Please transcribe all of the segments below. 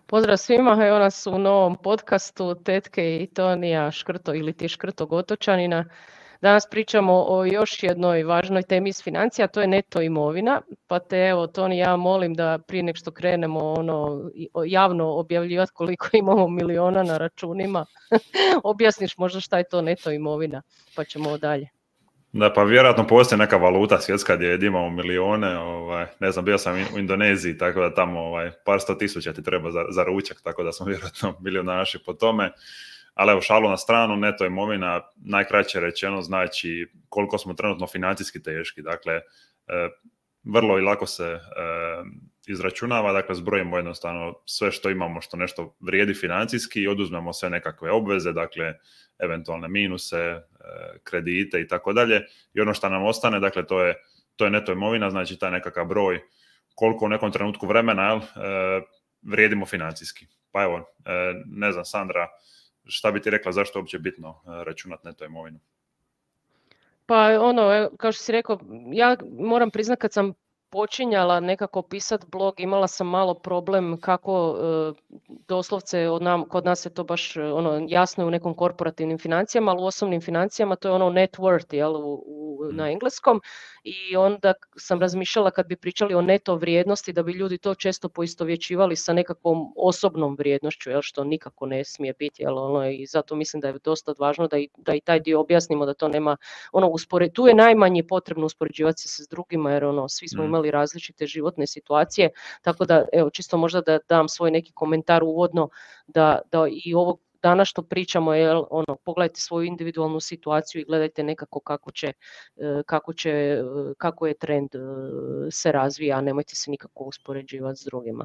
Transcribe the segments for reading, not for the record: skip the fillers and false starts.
Pozdrav svima, evo nas u novom podcastu Tetke i Tonija Škrto ili ti Škrtog otočanina. Danas pričamo o još jednoj važnoj temi iz financija, a to je neto imovina. Pa te evo Toni, ja molim da prije nego što krenemo javno objavljivati koliko imamo miliona na računima, objasniš možda šta je to neto imovina, pa ćemo dalje. Da, pa vjerojatno postoji neka valuta svjetska gdje imamo milione, ne znam, bio sam u Indoneziji, tako da tamo par 100.000 ti treba za ručak, tako da smo vjerojatno milionaši po tome. Ali evo, šalu na stranu, neto imovina, najkraće rečeno, znači koliko smo trenutno financijski teški. Dakle, vrlo i lako se izračunava, dakle zbrojimo jednostavno sve što imamo, što nešto vrijedi financijski i oduzmemo sve nekakve obveze, dakle eventualne minuse, kredite i tako dalje. I ono što nam ostane, dakle to je neto imovina, znači taj nekakav broj koliko u nekom trenutku vremena vrijedimo financijski. Pa evo, ne znam, Sandra, šta bi ti rekla, zašto je uopće bitno računati neto imovinu? Pa kao što si rekao, ja moram priznati kad sam počinjala nekako pisati blog, imala sam malo problem kako doslovce kod nas je to baš jasno u nekom korporativnim financijama, ali u osobnim financijama to je net worth na engleskom, i onda sam razmišljala kad bi pričali o neto vrijednosti da bi ljudi to često poistovjećivali sa nekakvom osobnom vrijednošću, što nikako ne smije biti, i zato mislim da je dosta važno da i taj dio objasnimo, da to nema tu je najmanje potrebno uspoređivati se s drugima, jer svi smo imali različite životne situacije, tako da evo čisto možda da dam svoj neki komentar uvodno da i ovo danas što pričamo je pogledajte svoju individualnu situaciju i gledajte nekako kako je trend se razvija, a nemojte se nikako uspoređivati s drugima.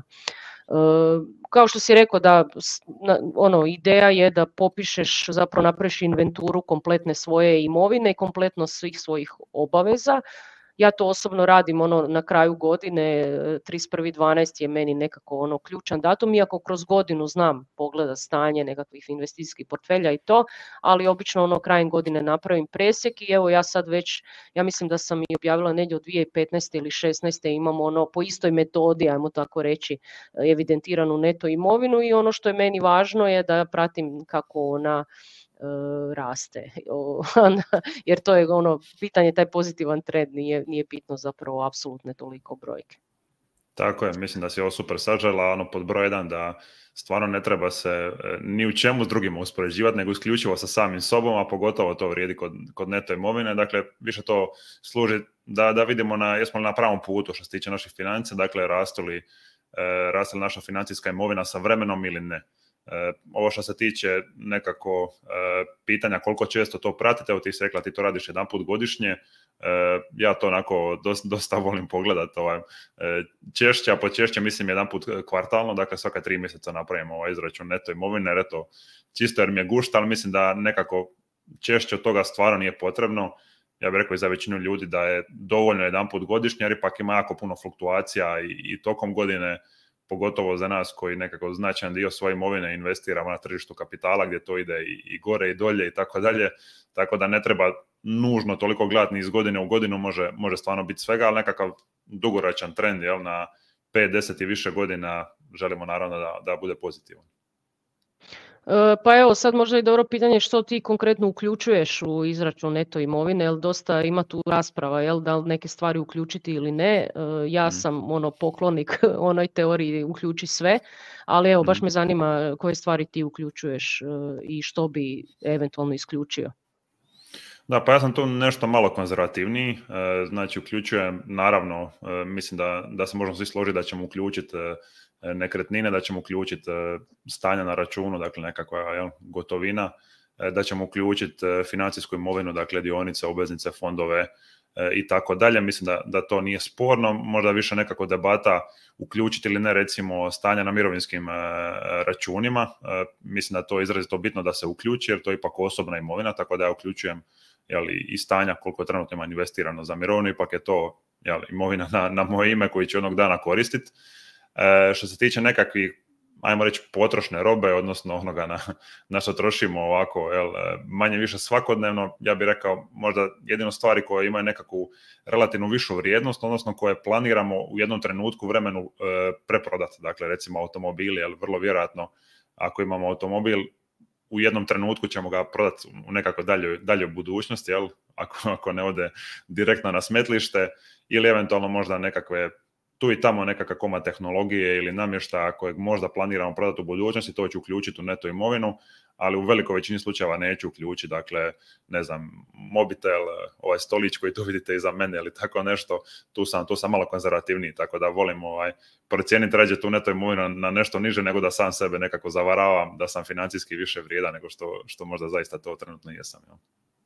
Kao što si rekao, da ideja je da popišeš, zapravo napraviš inventuru kompletne svoje imovine i kompletno svih svojih obaveza. Ja to osobno radim na kraju godine, 31.12. je meni nekako ključan datum, iako kroz godinu znam pogleda stanje nekakvih investicijskih portfelja i to, ali obično krajem godine napravim presjek i evo ja sad već, ja mislim da sam i objavila negdje od 2015. ili 2016. imamo po istoj metodi, ajmo tako reći, evidentiranu neto imovinu, i ono što je meni važno je da pratim kako ona raste, jer to je pitanje, taj pozitivan trend, nije bitno zapravo apsolutne toliko brojke. Tako je, mislim da si ovo super sažela, pod broj 1 da stvarno ne treba se ni u čemu s drugima uspoređivati, nego isključivo sa samim sobom, a pogotovo to vrijedi kod neto imovine. Dakle, više to služi da vidimo jesmo li na pravom putu što se tiče naših financija, dakle raste li naša financijska imovina sa vremenom ili ne. Ovo što se tiče nekako pitanja koliko često to pratite, evo ti si rekla ti to radiš jedanput godišnje, ja to onako dosta volim pogledati, češće, a počešće mislim jedanput kvartalno, dakle svaka 3 mjeseca napravimo izračun neto imovine, jer eto, čisto jer mi je gušta, ali mislim da nekako češće od toga stvarno nije potrebno. Ja bih rekao i za većinu ljudi da je dovoljno jedanput godišnje, jer ipak ima jako puno fluktuacija i tokom godine, pogotovo za nas koji nekako značajan dio svoje imovine investiramo na tržištu kapitala gdje to ide i gore i dolje i tako dalje, tako da ne treba nužno toliko gledati ni iz godine u godinu, može stvarno biti svega, ali nekakav dugoročan trend na 5, 10 i više godina želimo naravno da bude pozitivan. Pa evo sad možda i dobro pitanje što ti konkretno uključuješ u izračun neto imovine, jer dosta ima tu rasprava, da li neke stvari uključiti ili ne. Ja sam poklonik onoj teoriji uključi sve, ali evo baš me zanima koje stvari ti uključuješ i što bi eventualno isključio. Da, pa ja sam tu nešto malo konzervativniji, znači uključujem, naravno, mislim da se možemo svi složiti da ćemo uključiti nekretnine, da ćemo uključiti stanja na računu, dakle nekakva gotovina, da ćemo uključiti financijsku imovinu, dakle dionice, obveznice, fondove i tako dalje. Mislim da to nije sporno, možda više nekako debata uključiti ili ne recimo stanja na mirovinskim računima. Mislim da to je izrazito bitno da se uključi jer to je ipak osobna imovina, tako da ja uključujem i stanja koliko trenutno ima investirano za mirovinu, ipak je to imovina na moje ime koji ću jednog dana koristiti. Što se tiče nekakvih ajmo reći, potrošne robe, odnosno onoga na što trošimo ovako, manje više svakodnevno, ja bih rekao možda jedino stvari koje imaju nekakvu relativno višu vrijednost, odnosno koje planiramo u jednom trenutku vremenu preprodati. Dakle, recimo automobili, vrlo vjerojatno ako imamo automobil, u jednom trenutku ćemo ga prodati u nekakvoj daljoj budućnosti, ako ne ode direktno na smetlište, ili eventualno možda nekakve tu i tamo nekakva komad tehnologije ili namještaja kojeg možda planiramo prodati u budućnosti, to ću uključiti u neto imovinu, ali u velikoj većini slučajeva neću uključiti, dakle, ne znam, mobitel, ovaj stolić koji tu vidite iza mene ili tako nešto, tu sam malo konzervativniji, tako da volim procijeniti rađe tu neto imovinu na nešto niže nego da sam sebe nekako zavaravam da sam financijski više vrijedan nego što možda zaista to trenutno jesam. Ja.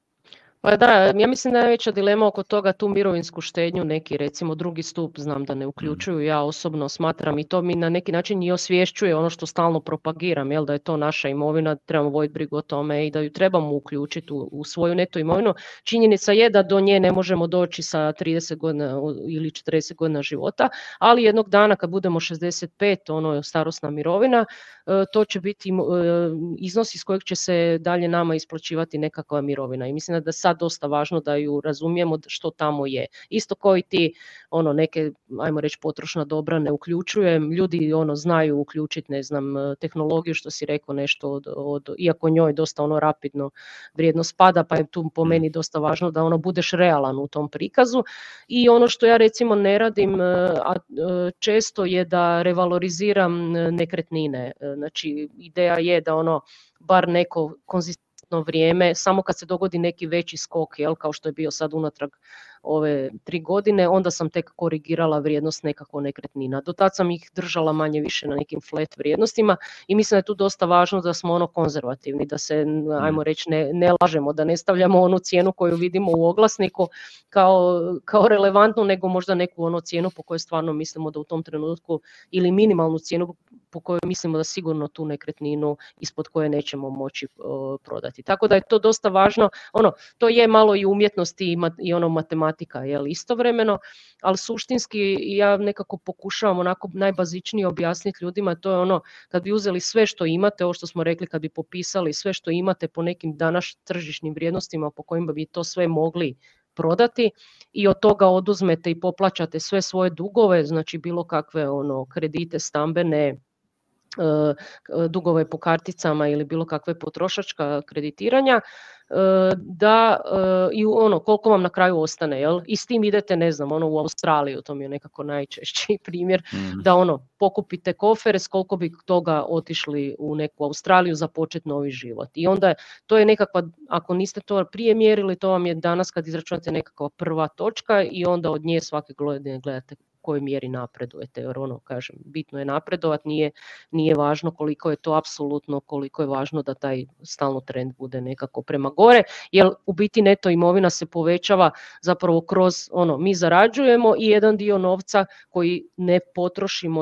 Pa da, ja mislim da je najveća dilema oko toga tu mirovinsku štednju, neki recimo drugi stup znam da ne uključuju, ja osobno smatram i to mi na neki način i osvješćuje ono što stalno propagiram, da je to naša imovina, trebamo voditi brigu o tome i da ju trebamo uključiti u svoju neto imovinu. Činjenica je da do nje ne možemo doći sa 30 godina ili 40 godina života, ali jednog dana kad budemo 65, starosna mirovina, to će biti iznos iz kojeg će se dalje nama isplaćivati nekakva mirovina i mislim da sad dosta važno da ju razumijemo što tamo je. Isto kao i ti neke, ajmo reći, potrošna dobra ne uključujem, ljudi znaju uključiti, ne znam, tehnologiju što si rekao nešto iako njoj dosta rapidno vrijednost pada, pa je tu po meni dosta važno da budeš realan u tom prikazu. I ono što ja recimo ne radim, a često je da revaloriziram nekretnine. Znači ideja je da bar neko konzistentno vrijeme, samo kad se dogodi neki veći skok, kao što je bio sad unatrag ove 3 godine, onda sam tek korigirala vrijednost nekako nekretnina. Do tad sam ih držala manje više na nekim flat vrijednostima i mislim da je tu dosta važno da smo konzervativni, da se, ajmo reći, ne lažemo, da ne stavljamo onu cijenu koju vidimo u oglasniku kao relevantnu, nego možda neku cijenu po kojoj stvarno mislimo da u tom trenutku, ili minimalnu cijenu po kojoj mislimo da sigurno tu nekretninu ispod koje nećemo moći prodati. Tako da je to dosta važno, to je malo i umjetnost i matematika, istovremeno, ali suštinski ja nekako pokušavam onako najbazičnije objasniti ljudima, to je kad bi uzeli sve što imate, ovo što smo rekli, kad bi popisali sve što imate po nekim danas tržišnim vrijednostima po kojima bi to sve mogli prodati i od toga oduzmete i poplaćate sve svoje dugove, znači bilo kakve kredite stambene, dugove po karticama ili bilo kakve potrošačka kreditiranja, da i koliko vam na kraju ostane, i s tim idete, ne znam, u Australiju, to mi je nekako najčešći primjer, da pokupite kofer, s koliko bi toga otišli u neku Australiju za početi novi život. I onda to je nekakva, ako niste to prije mjerili, to vam je danas kad izračunate nekakva prva točka i onda od nje svake godine gledate kojoj mjeri napredujete, jer kažem, bitno je napredovat, nije važno koliko je to apsolutno, koliko je važno da taj stalno trend bude nekako prema gore, jer u biti neto imovina se povećava zapravo kroz mi zarađujemo i jedan dio novca koji ne potrošimo,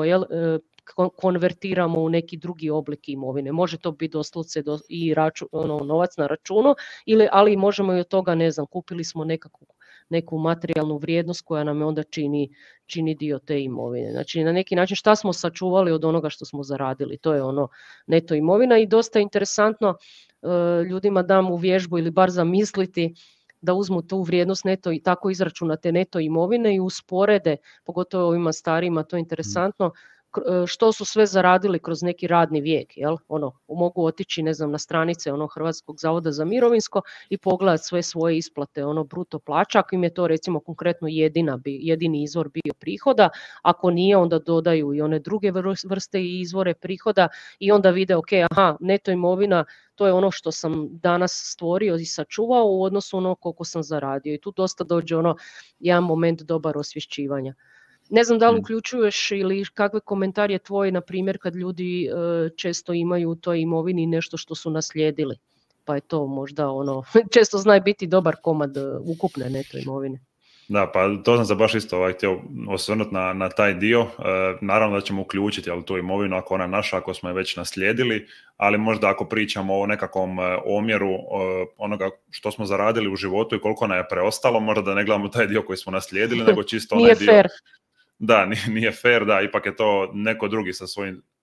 konvertiramo u neki drugi oblik imovine. Može to biti doslovce i novac na računu, ali možemo i od toga, ne znam, kupili smo neku materijalnu vrijednost koja nam onda čini dio te imovine. Znači na neki način šta smo sačuvali od onoga što smo zaradili, to je neto imovina i dosta interesantno ljudima dam u vježbu ili bar zamisliti da uzmu tu vrijednost neto i tako izračunate neto imovine i usporede, pogotovo ovima starijima, to je interesantno, što su sve zaradili kroz neki radni vijek, mogu otići, ne znam, na stranice Hrvatskog zavoda za mirovinsko i pogledati sve svoje isplate, bruto plaća, ako im je to recimo konkretno jedini izvor bio prihoda, ako nije, onda dodaju i one druge vrste i izvore prihoda i onda vide, neto imovina, to je ono što sam danas stvorio i sačuvao u odnosu koliko sam zaradio i tu dosta dođe jedan moment dobar osvješćivanja. Ne znam da li uključuješ ili kakve komentar je tvoj, na primjer, kad ljudi često imaju u toj imovini nešto što su naslijedili, pa je to možda često zna biti dobar komad ukupne neto imovine. Da, pa to sam se baš isto htio osvrnuti na taj dio. Naravno da ćemo uključiti tu imovinu ako ona naša, ako smo je već naslijedili, ali možda ako pričamo o nekakvom omjeru onoga što smo zaradili u životu i koliko nam je preostalo, možda da ne gledamo taj dio koji smo naslijedili, nego čisto onaj dio. Fair. Da, nije fair, da, ipak je to neko drugi sa svojim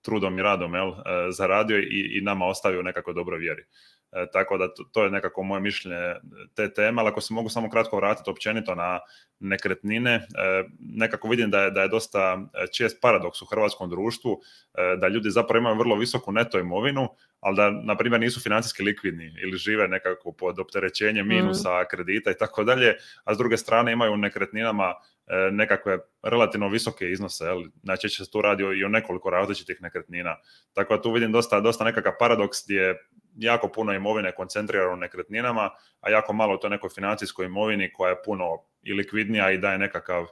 trudom i radom zaradio i nama ostavio u nekakvoj dobroj vjeri. Tako da to je nekako moje mišljenje te teme, ali ako se mogu samo kratko vratiti općenito na nekretnine, nekako vidim da je dosta čest paradoks u hrvatskom društvu, da ljudi zapravo imaju vrlo visoku neto imovinu, ali da, na primjer, nisu financijski likvidni ili žive nekako pod opterećenjem minusa, kredita i tako dalje, a s druge strane imaju u nekretninama nekakve relativno visoke iznose. Najčešće se tu radi i o nekoliko različitih nekretnina. Tako da tu vidim dosta nekakav paradoks gdje je jako puno imovine koncentrirano u nekretninama, a jako malo u toj nekoj financijskoj imovini koja je puno i likvidnija i daje nekakav,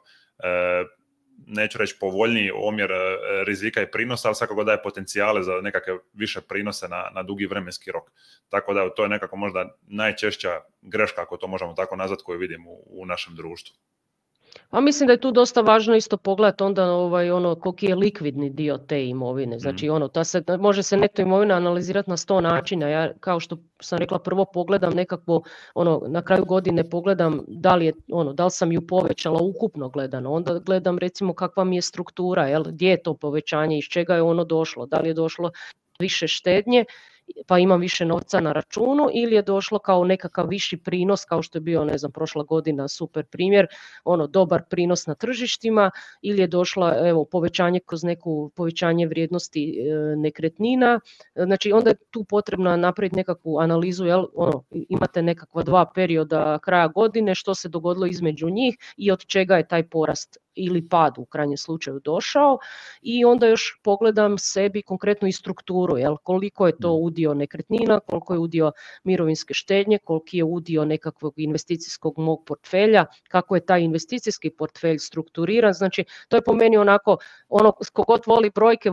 neću reći povoljniji omjer rizika i prinosa, ali svakako daje potencijale za nekakve više prinose na dugi vremenski rok. Tako da to je nekako možda najčešća greška, ako to možemo tako nazvati, koju vidimo u našem društvu. A mislim da je tu dosta važno isto pogledati onda koliki je likvidni dio te imovine. Znači može se neto imovina analizirati na 100 načina. Ja, kao što sam rekla, prvo pogledam nekakvo, na kraju godine pogledam da li sam ju povećala ukupno gledano. Onda gledam recimo kakva mi je struktura, gdje je to povećanje, iz čega je ono došlo, da li je došlo više štednje pa imam više novca na računu, ili je došlo kao nekakav viši prinos, kao što je bio, ne znam, prošla godina super primjer, dobar prinos na tržištima, ili je došla povećanje kroz neku povećanje vrijednosti nekretnina. Znači onda je tu potrebno napraviti nekakvu analizu, imate nekakva 2 perioda kraja godine, što se dogodilo između njih i od čega je taj porast ili pad u krajnjem slučaju došao, i onda još pogledam sebi konkretno i strukturu, koliko je to udio nekretnina, koliko je udio mirovinske štednje, koliki je udio nekakvog investicijskog mog portfelja, kako je taj investicijski portfelj strukturiran. Znači to je po meni onako, tko god voli brojke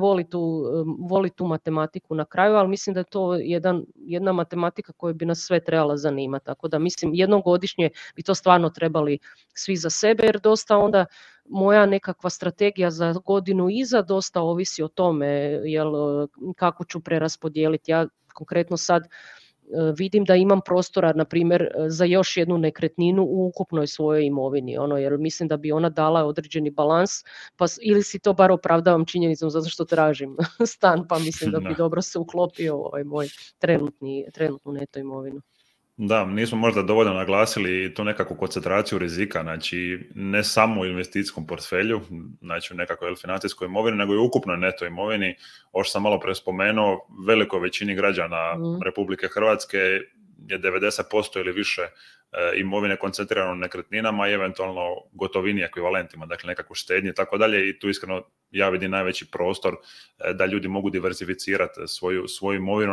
voli tu matematiku na kraju, ali mislim da je to jedna matematika koja bi nas sve trebala zanimati. Tako da mislim, jednom godišnje bi to stvarno trebali svi za sebe, jer dosta onda moja nekakva strategija za godinu iza dosta ovisi o tome kako ću preraspodijeliti. Ja konkretno sad vidim da imam prostora, na primjer, za još jednu nekretninu u ukupnoj svojoj imovini, jer mislim da bi ona dala određeni balans, pa ili si to bar opravdavam činjenicom zato što tražim stan, pa mislim da bi dobro se uklopio ovaj moj trenutnu neto imovinu. Da, nismo možda dovoljno naglasili tu nekakvu koncentraciju rizika, znači ne samo u investicijskom portfelju, znači u nekakvoj financijskoj imovini, nego i u ukupnoj neto imovini. Ovo što sam malo pre spomenuo, velikoj većini građana Republike Hrvatske je 90% ili više imovine koncentrirano na nekretninama i eventualno gotovini ekvivalentima, dakle nekakvu štednju i tako dalje, i tu iskreno ja vidim najveći prostor da ljudi mogu diversificirati svoju imovinu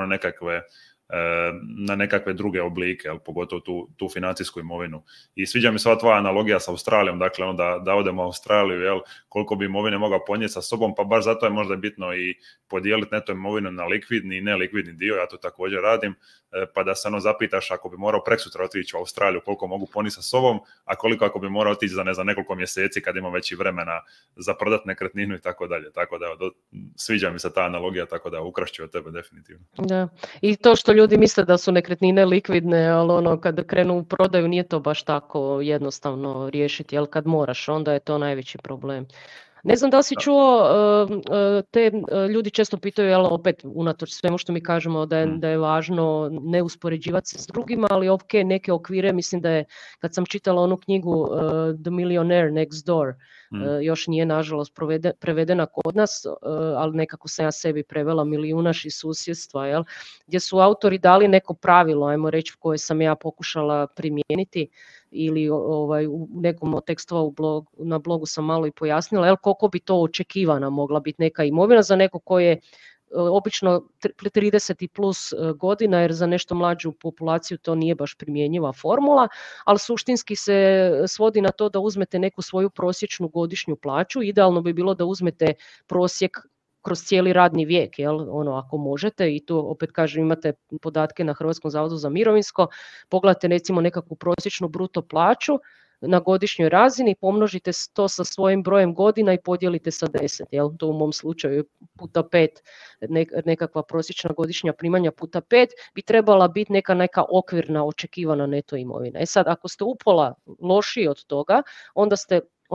na nekakve druge oblike, pogotovo tu financijsku imovinu. I sviđa mi se ova tvoja analogija sa Australijom, dakle da odemo u Australiju, koliko bi imovine mogao ponijeti sa sobom, pa baš zato je možda bitno i podijeliti neto imovinu na likvidni i nelikvidni dio, ja to također radim, pa da se zapitaš ako bi morao preksutra otići u Australiju, koliko mogu ponijeti sa sobom, a koliko ako bi morao otići za nekoliko mjeseci kad imam veći vremena za prodat nekretninu i tako dalje. Tako da sviđa mi se ta analogija, tako da ukrašću od tebe definitivno. Da. I to što ljudi misle da su nekretnine likvidne, ali kada krenu u prodaju nije to baš tako jednostavno riješiti, kad moraš, onda je to najveći problem. Ne znam da li si čuo, te ljudi često pitaju, opet unatoč svemu što mi kažemo da je važno ne uspoređivati se s drugima, ali ok, neke okvire, mislim da je, kad sam čitala onu knjigu The Millionaire Next Door, još nije nažalost prevedena kod nas, ali nekako sam ja sebi prevela Milijunaš iz susjedstva, gdje su autori dali neko pravilo, ajmo reći, koje sam ja pokušala primijeniti, ili u nekom od tekstova na blogu sam malo i pojasnila, koliko bi to očekivana mogla biti neka imovina za neko ko je obično 30 i plus godina, jer za nešto mlađu populaciju to nije baš primjenjiva formula, ali suštinski se svodi na to da uzmete neku svoju prosječnu godišnju plaću. Idealno bi bilo da uzmete prosjek kroz cijeli radni vijek, ako možete, i tu opet kažem, imate podatke na Hrvatskom zavodu za mirovinsko, pogledate recimo nekakvu prosječnu bruto plaću na godišnjoj razini, pomnožite to sa svojim brojem godina i podijelite sa 10, to u mom slučaju puta 5, nekakva prosječna godišnja primanja puta 5 bi trebala biti neka okvirna očekivana neto imovina. Sad, ako ste upola lošiji od toga, onda ste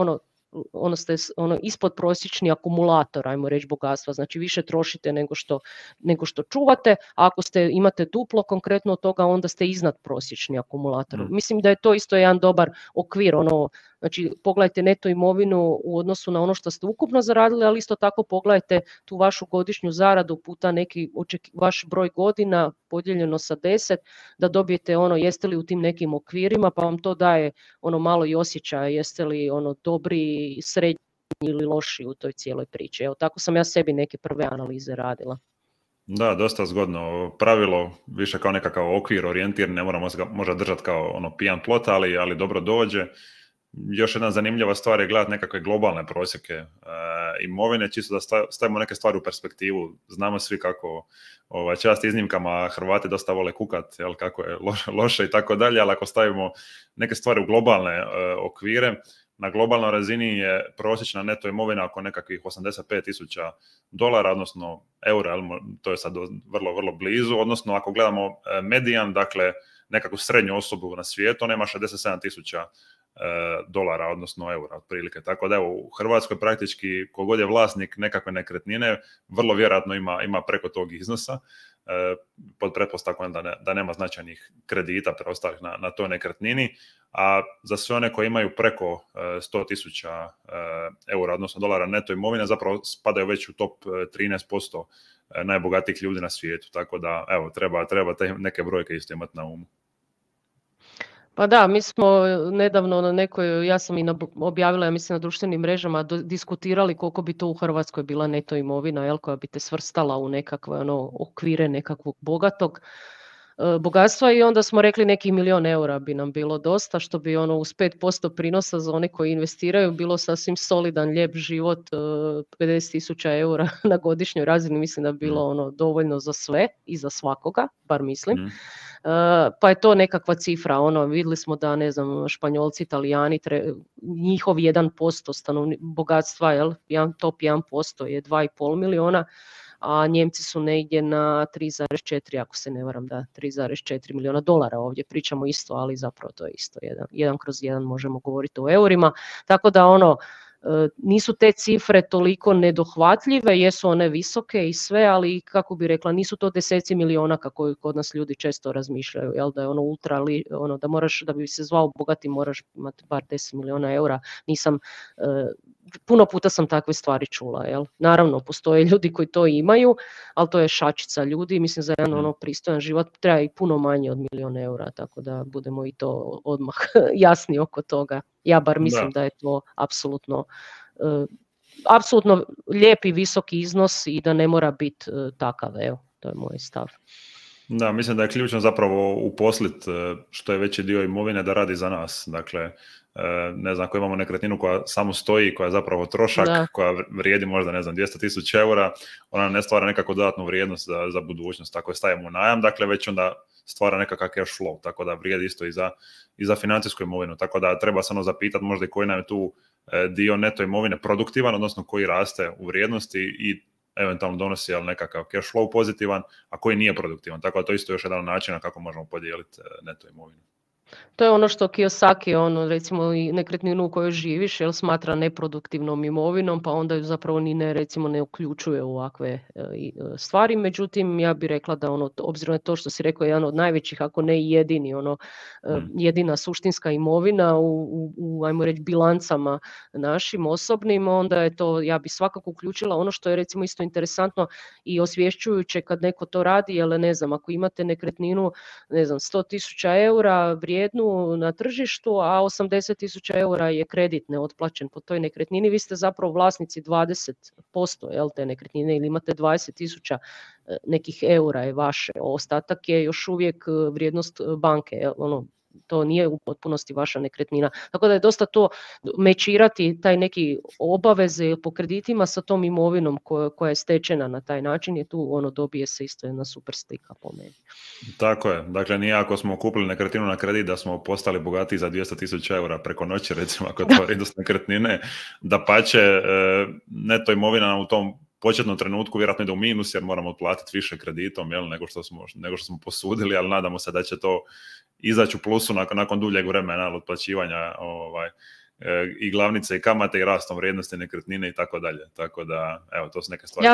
ste ispod prosječni akumulator, ajmo reći, bogatstva, znači više trošite nego što čuvate, a ako imate duplo konkretno od toga, onda ste iznad prosječni akumulator. Mislim da je to isto jedan dobar okvir, znači pogledajte neto imovinu u odnosu na ono što ste ukupno zaradili, ali isto tako pogledajte tu vašu godišnju zaradu puta neki vaš broj godina podijeljeno sa 10, da dobijete jeste li u tim nekim okvirima, pa vam to daje malo i osjećaja, jeste li dobri, srednji ili loši u toj cijeloj priči. Evo, tako sam ja sebi neke prve analize radila. Da, dosta zgodno. Pravilo više kao nekakav okvir orijentir, ne moramo se ga možda držati kao pijan plot, ali dobro dođe. Još jedna zanimljiva stvar je gledati nekakve globalne prosjeke imovine, čisto da stavimo neke stvari u perspektivu. Znamo svi kako čast iznimkama Hrvati dosta vole kukat, kako je loše i tako dalje, ali ako stavimo neke stvari u globalne okvire, na globalnoj razini je prosječna neto imovina oko nekakvih $85,000, odnosno eura, to je sad vrlo, vrlo blizu, odnosno ako gledamo medijan, dakle nekakvu srednju osobu na svijetu, ona ima $67,000, odnosno eura otprilike. Tako da u Hrvatskoj praktički kogod je vlasnik nekakve nekretnine, vrlo vjerojatno ima preko tog iznosa, pod pretpostavkom da nema značajnih kredita preostalih na toj nekretnini, a za sve one koji imaju preko $100,000 eura, odnosno dolara neto imovine, zapravo spadaju već u top 13% najbogatijih ljudi na svijetu. Tako da, evo, treba te neke brojke isto imati na umu. Pa da, mi smo nedavno na nekoj, ja sam i objavila, ja mislim na društvenim mrežama, diskutirali koliko bi to u Hrvatskoj bila neto imovina, koja bi te svrstala u nekakve okvire nekakvog bogatog bogatstva, i onda smo rekli neki $1.000.000 bi nam bilo dosta, što bi uz 5% prinosa za one koji investiraju bilo sasvim solidan, lijep život, €50,000 na godišnjoj razini, mislim da bi bilo dovoljno za sve i za svakoga, bar mislim. Pa je to nekakva cifra, vidjeli smo da, ne znam, Španjolci, Italijani, njihov 1% bogatstva, top 1% je 2,5 miliona, a Njemci su negdje na 3,4, ako se ne varam, da, $3,4 miliona. Ovdje pričamo isto, ali zapravo to je isto, 1/1 možemo govoriti o eurima, tako da nisu te cifre toliko nedohvatljive, jesu one visoke i sve, ali kako bi rekla, nisu to deseci miliona kako kod nas ljudi često razmišljaju, da je ultra, da moraš, da bi se zvao bogati, moraš imati bar 10 miliona eura. Puno puta sam takve stvari čula, Naravno, postoje ljudi koji to imaju, ali to je šačica ljudi, mislim za jedan pristojan život treba i puno manje od $1.000.000 eura, tako da budemo i to odmah jasni oko toga. Ja bar mislim da je to apsolutno lijepi visoki iznos i da ne mora biti takav, to je moj stav. Da, mislim da je ključno zapravo uposliti što je veći dio imovine da radi za nas. Dakle, ne znam, ako imamo nekretninu koja samo stoji, koja je zapravo trošak, koja vrijedi možda, ne znam, 200,000 eura, ona ne stvara nekakvu dodatnu vrijednost za budućnost. Tako je stavimo u najam, dakle već onda stvara nekakav cash flow, tako da vrijedi isto i za financijsku imovinu. Tako da treba se zapitati možda i koji nam je tu dio neto imovine produktivan, odnosno koji raste u vrijednosti i eventualno donosi nekakav cash flow pozitivan, a koji nije produktivan. Tako da to isto još jedan način kako možemo podijeliti neto imovinu. To je ono što Kiyosaki, recimo i nekretninu u kojoj živiš, smatra neproduktivnom imovinom, pa onda ju zapravo ni ne uključuje u ovakve stvari. Međutim, ja bih rekla da obzirom na to što si rekao, jedan od najvećih, ako ne i jedini, jedina suštinska imovina u ajmo reći, bilancama našim osobnim, onda je to, ja bih svakako uključila ono što je recimo isto interesantno i osvješćujuće kad neko to radi, jer ne znam, ako imate nekretninu, ne znam, 100,000 eura vrijednu na tržištu, a 80,000 eura je kredit neotplaćen po toj nekretnini, vi ste zapravo vlasnici 20% te nekretnine, ili imate 20,000 nekih eura je vaše, ostatak je još uvijek vrijednost banke, to nije u potpunosti vaša nekretnina. Tako da je dosta to mečirati taj neki obaveze po kreditima sa tom imovinom koja je stečena na taj način, je tu dobije se isto jedna super slika po meni. Tako je, dakle nije ako smo kupili nekretninu na kredit da smo postali bogatiji za 200,000 eura preko noći, recimo ako to vrijednost nekretnine, dapače neto imovina u tom početnom trenutku vjerojatno ide u minus jer moramo otplatiti više kreditom nego što smo posudili, ali nadamo se da će to izaći u plusu nakon duljeg vremena otplaćivanja i glavnice i kamate i rastom vrijednosti nekretnine i tako dalje. Tako da, evo, to su neke stvari.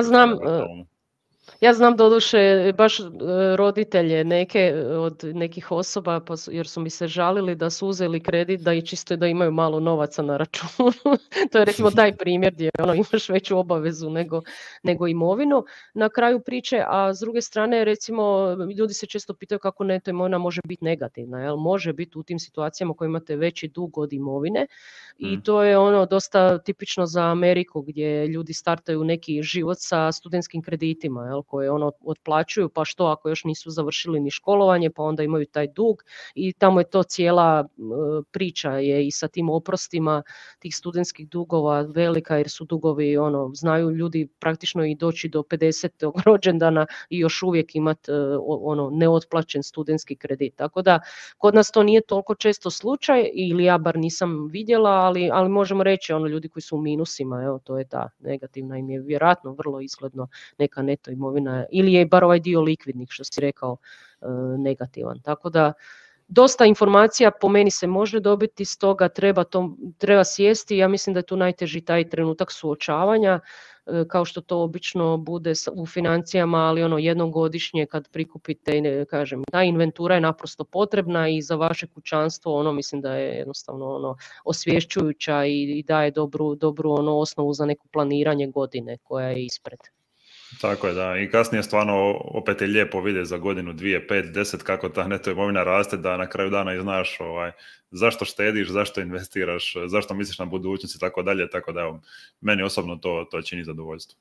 Ja znam doduše baš roditelje neke od nekih osoba, jer su mi se žalili da su uzeli kredit da i čisto da imaju malo novaca na računu. To je recimo taj primjer gdje imaš veću obavezu nego imovinu na kraju priče, a s druge strane recimo ljudi se često pitaju kako neto imovina može biti negativna. Jel? Može biti u tim situacijama koje imate veći dug od imovine i to je dosta tipično za Ameriku gdje ljudi startaju neki život sa studentskim kreditima, jel? Koje otplaćuju, pa što ako još nisu završili ni školovanje, pa onda imaju taj dug i tamo je to cijela priča je i sa tim oprostima tih studentskih dugova velika, jer su dugovi, znaju ljudi praktično i doći do 50. rođendana i još uvijek imati neotplaćen studentski kredit. Tako da kod nas to nije toliko često slučaj, ili ja bar nisam vidjela, ali možemo reći ljudi koji su u minusima, evo, to je ta negativna, im je vjerojatno vrlo izgledno neka neto imovina, ili je bar ovaj dio likvidnih, što si rekao, negativan. Tako da dosta informacija po meni se može dobiti, stoga treba sjesti. Ja mislim da je tu najteži taj trenutak suočavanja, kao što to obično bude u financijama, ali jednom godišnje kad prikupite, kažem, ta inventura je naprosto potrebna i za vaše kućanstvo mislim da je jednostavno osvješćujuća i daje dobru osnovu za neko planiranje godine koja je ispred. Tako je, da. I kasnije stvarno opet je lijepo vidjeti za godinu, 2, 5, 10 kako ta neto imovina raste, da na kraju dana i znaš zašto štediš, zašto investiraš, zašto misliš na budućnost i tako dalje. Tako da evo, meni osobno to čini zadovoljstvo.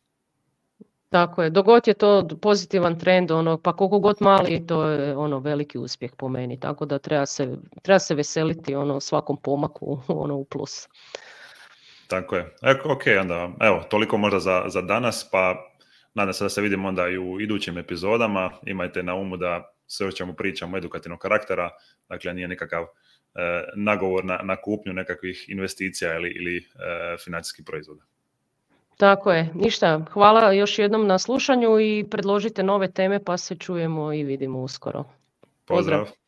Tako je, dogod je to pozitivan trend, pa koliko god mali, to je veliki uspjeh po meni. Tako da treba se veseliti svakom pomaku u plus. Tako je. Ok, onda evo, toliko možda za danas, pa nadam se da se vidimo onda i u idućim epizodama. Imajte na umu da sve o čemu pričamo edukativnog karaktera, dakle nije nikakav nagovor na kupnju nekakvih investicija ili financijskih proizvoda. Tako je, ništa. Hvala još jednom na slušanju i predložite nove teme pa se čujemo i vidimo uskoro. Pozdrav.